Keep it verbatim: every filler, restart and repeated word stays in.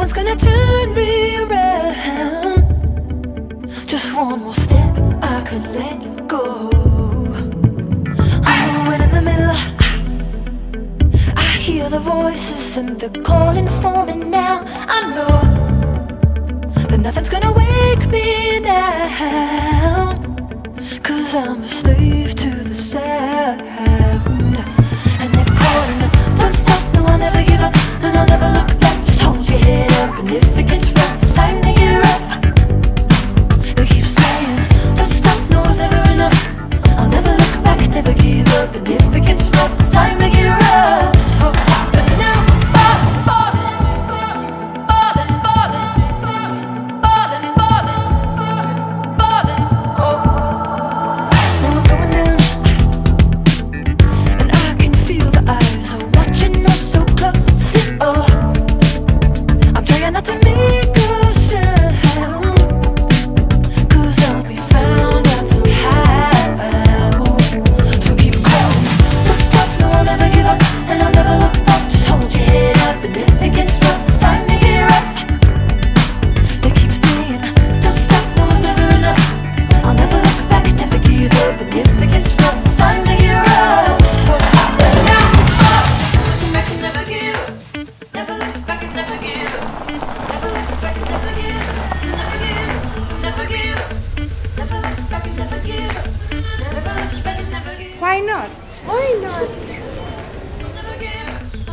nothing's gonna turn me around. Just one more step, I could let go. Oh, and in the middle I hear the voices and they're calling for me now. I know that nothing's gonna wake me now, 'cause I'm a slave to the sound. And they're calling, don't stop, no, I'll never give up, and I'll never look back. Just hold your head up, and if it gets rough, it's time to get rough. They keep saying, don't stop, no, it's never enough. I'll never look back and never give up, and if it gets rough, it's time to get rough. Oh, but now I'm falling, falling, falling, falling, falling, falling, falling, oh. Now I'm going down, and I can feel the eyes are watching us so closely. Oh, I'm trying not to make a sound, 'cause I'll be found out somehow. So keep calling, don't stop, no, I'll never give up, and I'll never look back. Just hold your head up, and if it gets rough, it's time to get rough. They keep saying, don't stop, no, it's never enough. I'll never look back and never give up, and if it gets rough, it's time to get rough. Oh, but now I'm looking back and never give up. Never look back and never give up. Never look back and never give up. Never give up, never give up. Never look back and never give up. Never look back and never give up. Why not? Why not? Never give up.